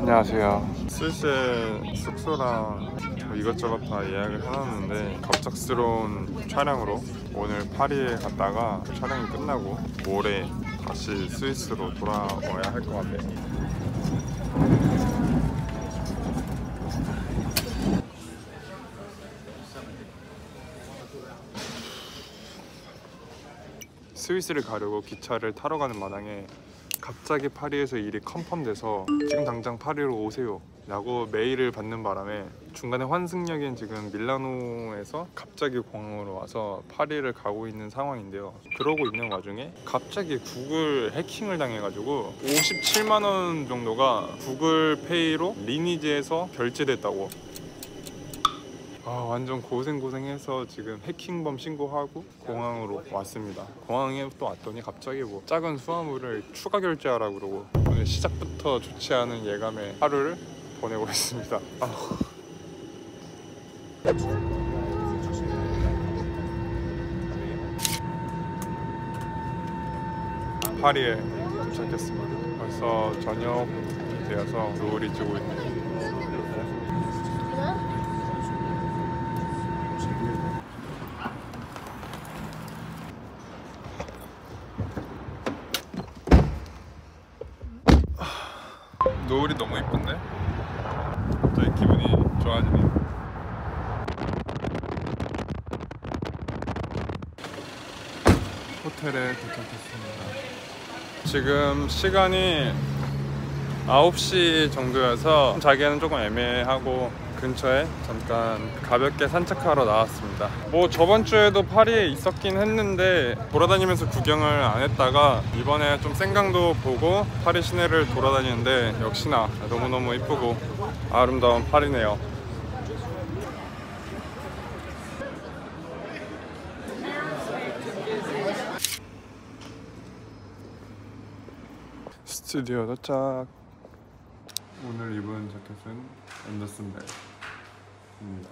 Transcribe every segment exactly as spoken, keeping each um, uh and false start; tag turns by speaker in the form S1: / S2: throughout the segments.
S1: 안녕하세요. 스위스에 숙소랑 뭐 이것저것 다 예약을 해놨는데 갑작스러운 촬영으로 오늘 파리에 갔다가 촬영이 끝나고 모레 다시 스위스로 돌아와야 할 것 같네요. 스위스를 가려고 기차를 타러 가는 마당에 갑자기 파리에서 일이 컨펌돼서 지금 당장 파리로 오세요 라고 메일을 받는 바람에 중간에 환승역인 지금 밀라노에서 갑자기 공항으로 와서 파리를 가고 있는 상황인데요. 그러고 있는 와중에 갑자기 구글 해킹을 당해가지고 오십칠만 원 정도가 구글페이로 리니지에서 결제됐다고. 아, 완전 고생고생해서 지금 해킹범 신고하고 공항으로 왔습니다. 공항에 또 왔더니 갑자기 뭐 작은 수화물을 추가 결제하라고 그러고 오늘 시작부터 좋지 않은 예감의 하루를 보내고 있습니다. 아. 파리에 도착했습니다. 벌써 저녁이 되어서 노을이 지고 있네요. 노을이 너무 이쁜데? 갑자기 기분이 좋아지네요. 호텔에 도착했습니다. 지금 시간이 아홉 시 정도여서 자기에는 조금 애매하고 근처에 잠깐 가볍게 산책하러 나왔습니다. 뭐 저번 주에도 파리에 있었긴 했는데 돌아다니면서 구경을 안 했다가 이번에 좀 생강도 보고 파리 시내를 돌아다니는데 역시나 너무너무 이쁘고 아름다운 파리네요. 스튜디오 도착. 오늘 입은 자켓은 앤더슨 벨입니다.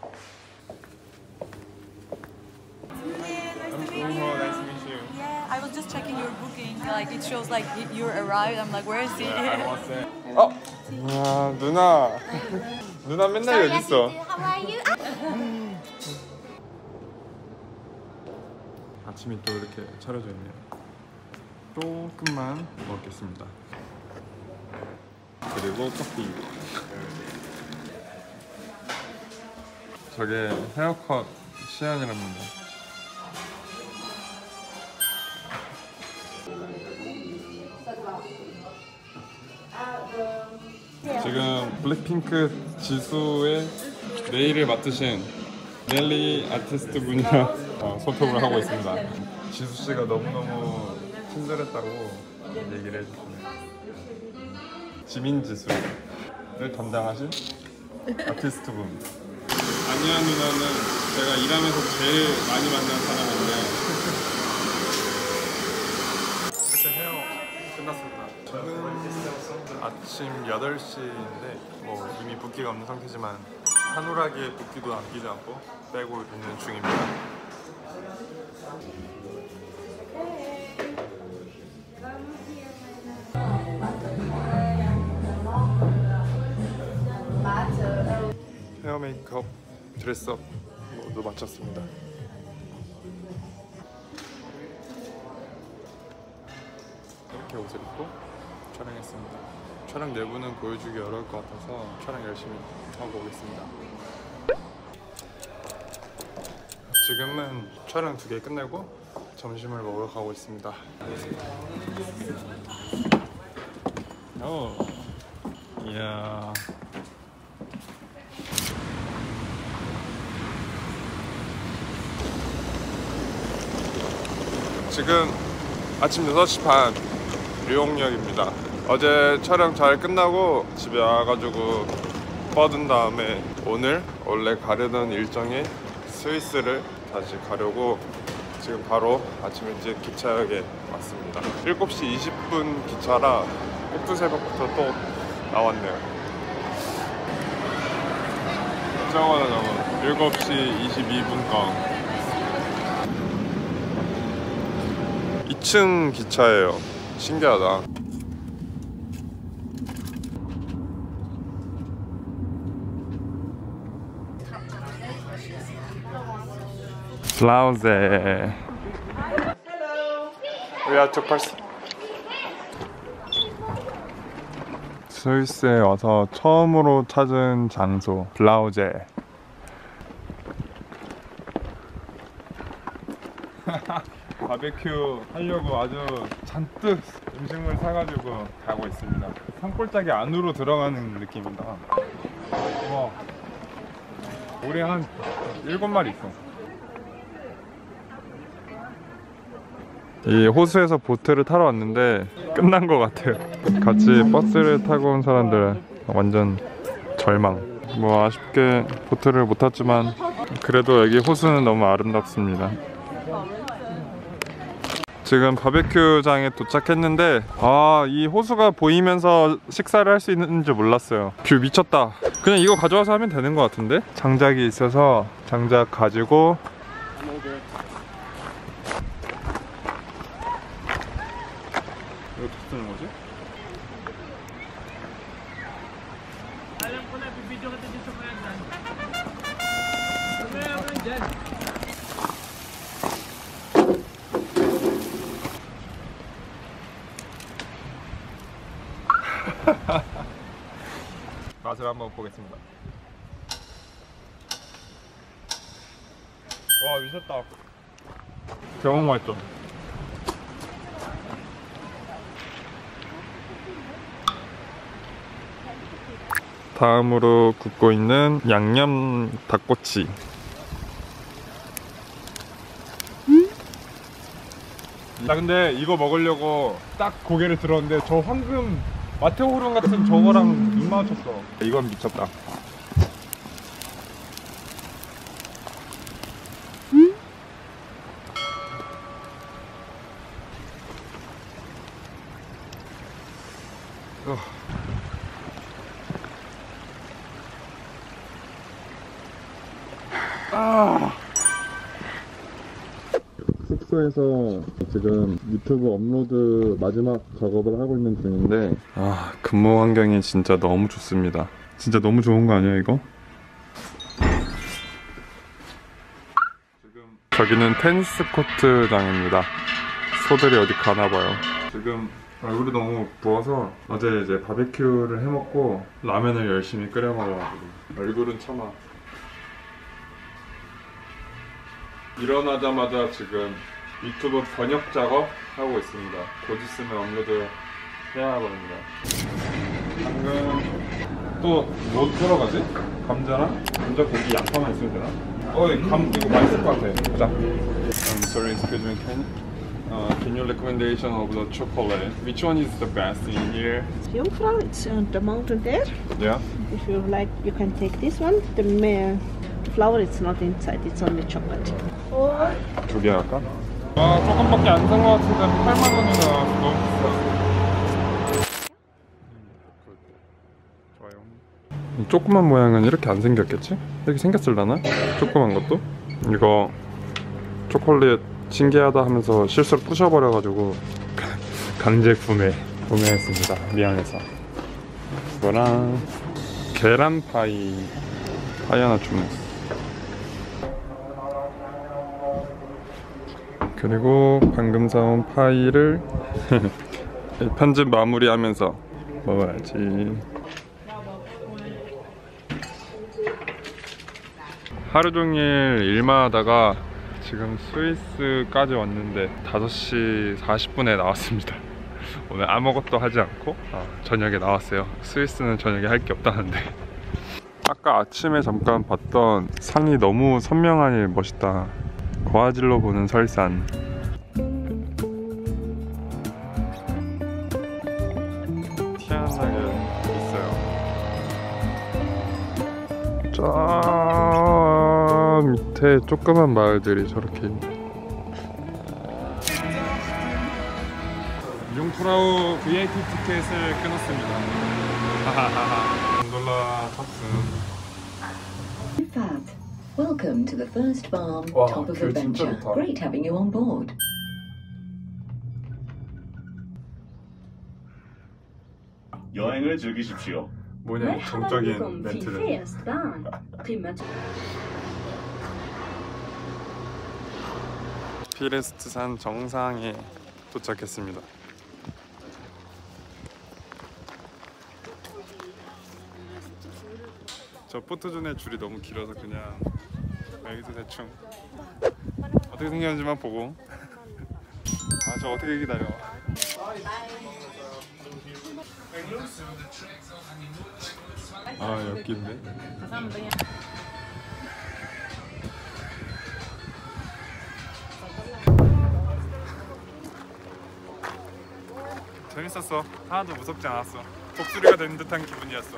S2: I was just checking your booking. Like it shows like you arrived. I'm like, where is he?
S1: 어, 와 누나. 누나 맨날 여기 있어. 아침이 또 이렇게 차려져 있네요. 조금만 먹겠습니다. 그리고 커피. 저게 헤어컷 시안이랍니다. 지금 블랙핑크 지수의 네일을 맡으신 넬리 아티스트 분이랑 어, 소통을 하고 있습니다. 지수씨가 너무너무 친절했다고 얘기를 해주시네요. 지민지수를 담당하신 아티스트 분. 아니야 누나는 제가 일하면서 제일 많이 만난 사람인데 이렇게 헤어 끝났습니다. 저는 아침 여덟 시인데 뭐 이미 붓기가 없는 상태지만 한우라기에 붓기도 남기지 않고 빼고 있는 중입니다. 헤어 메이크업, 드레스업 모두 마쳤습니다. 이렇게 옷을 입고 촬영했습니다. 촬영 내부는 보여주기 어려울 것 같아서 촬영 열심히 하고 오겠습니다. 지금은 촬영 두 개 끝내고 점심을 먹으러 가고 있습니다. 오, 이야. 지금 아침 여섯 시 반 류용역입니다. 어제 촬영 잘 끝나고 집에 와가지고 뻗은 다음에 오늘 원래 가려던 일정에 스위스를 다시 가려고 지금 바로 아침 일찍 기차역에 왔습니다. 일곱 시 이십 분 기차라 꼭두새벽부터 또 나왔네요. 저거는 저거 일곱 시 이십이 분 거 이 층 기차예요. 신기하다. 블라우제. We are two person. 스위스에 와서 처음으로 찾은 장소 블라우제. 바베큐 하려고 아주 잔뜩 음식물 사가지고 가고 있습니다. 산골짜기 안으로 들어가는 느낌이다. 와, 우리 한 일곱 마리 있어. 이 호수에서 보트를 타러 왔는데 끝난 것 같아요. 같이 버스를 타고 온 사람들 완전 절망. 뭐 아쉽게 보트를 못 탔지만 그래도 여기 호수는 너무 아름답습니다. 지금 바베큐장에 도착했는데 아, 이 호수가 보이면서 식사를 할 수 있는 줄 몰랐어요. 뷰 미쳤다. 그냥 이거 가져와서 하면 되는 것 같은데? 장작이 있어서 장작 가지고 이거 어떻게 쓰는 거지? 맛을 한번 보겠습니다. 와, 미쳤다. 대박 맛있죠? 다음으로 굽고 있는 양념 닭꼬치. 나 근데 이거 먹으려고 딱 고개를 들었는데 저 황금 마테오른 같은 저거랑 눈 마주쳤어. 이건 미쳤다. 어. 아. 숙소에서 지금 유튜브 업로드 마지막 작업을 하고 있는 중인데 아, 근무 환경이 진짜 너무 좋습니다. 진짜 너무 좋은 거 아니야 이거? 지금 저기는 테니스 코트장입니다. 소들이 어디 가나봐요. 지금 얼굴이 너무 부어서 어제 이제 바베큐를 해먹고 라면을 열심히 끓여 먹어가지고 얼굴은 참아. 일어나자마자 지금 유튜브 번역 작업 하고 있습니다. 곧 있으면 업로드 해야 하거든요. 방금 또 뭐 들어가지? 감자랑? 감자 고기 양파만 있으면 되나? 어, 감 이거 맛있을 것 같아. 보자. I'm sorry, excuse me. Can, uh, can you recommendation of the chocolate? Which one is the best in here?
S3: Jungfrau, it's on the mountain there.
S1: Yeah.
S3: If you like, you can take this one. The ma- flour is not inside; it's only chocolate. Or
S1: 두 개 할까? 아, 조금밖에 안 산 것 같은데 팔만 원이나 너무 비싸. 좋아요. 조그만 모양은 이렇게 안 생겼겠지? 이렇게 생겼을라나? 조그만 것도? 이거 초콜릿 신기하다 하면서 실수로 부셔버려가지고 강제 구매 구매했습니다. 미안해서. 이거랑 계란 파이 파이 하나 주문했어. 그리고 방금 사온 파이를 편집 마무리하면서 먹어야지. 하루 종일 일만 하다가 지금 스위스까지 왔는데 다섯 시 사십 분에 나왔습니다. 오늘 아무것도 하지 않고 아, 저녁에 나왔어요. 스위스는 저녁에 할 게 없다는데. 아까 아침에 잠깐 봤던 산이 너무 선명하니 멋있다. 고화질로 보는 설산. 티안하게 있어요. 저 밑에 조그만 마을들이 저렇게. 융프라우 브이아이피 티켓을 끊었습니다. 하하하하. 곤돌라 탑승.
S4: Welcome to the first farm,
S1: Wow,
S4: top of
S1: 뷰 진짜
S4: adventure.
S1: 좋다.
S4: Great having you on board.
S5: 여행을 즐기십시오.
S1: 뭐냐 이 정적인 멘트는. 피레스트산 정상에 도착했습니다. 저 포토존의 줄이 너무 길어서 그냥 여기서 대충 어떻게 생겼는지만 보고 아 저 어떻게 기다려. 아 여기인데. 재밌었어. 하나도 무섭지 않았어. 독수리가 된 듯한 기분이었어.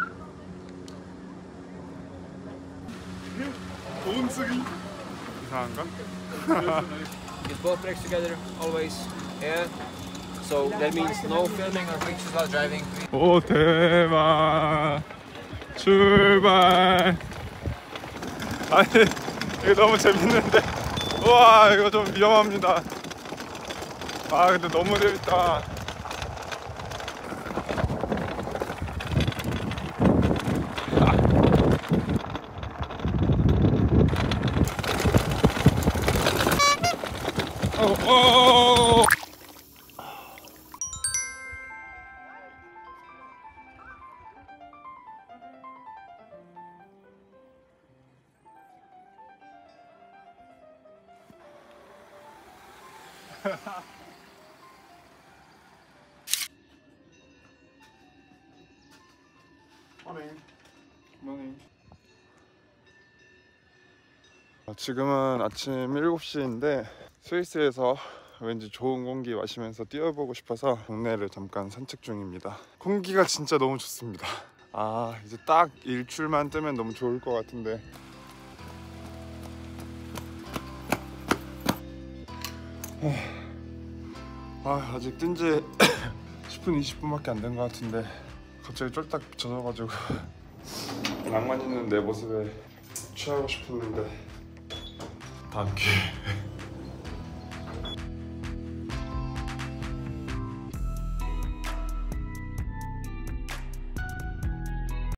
S1: 돈 쓰기 이상한가?
S6: Get both legs together, always. Yeah. So that means no filming or pictures while driving.
S1: 오 대박. 출발. 아니 이거 너무 재밌는데. 우와 이거 좀 위험합니다. 아 근데 너무 재밌다. 어, 어. 모닝. 모닝. 지금은 아침 일곱 시인데 스위스에서 왠지 좋은 공기 마시면서 뛰어보고 싶어서 동네를 잠깐 산책 중입니다. 공기가 진짜 너무 좋습니다. 아 이제 딱 일출만 뜨면 너무 좋을 것 같은데 아, 아직 뜬지 십 분 이십 분밖에 안 된 것 같은데 갑자기 쫄딱 젖어가지고 낭만 있는 내 모습에 취하고 싶었는데 다음 기회에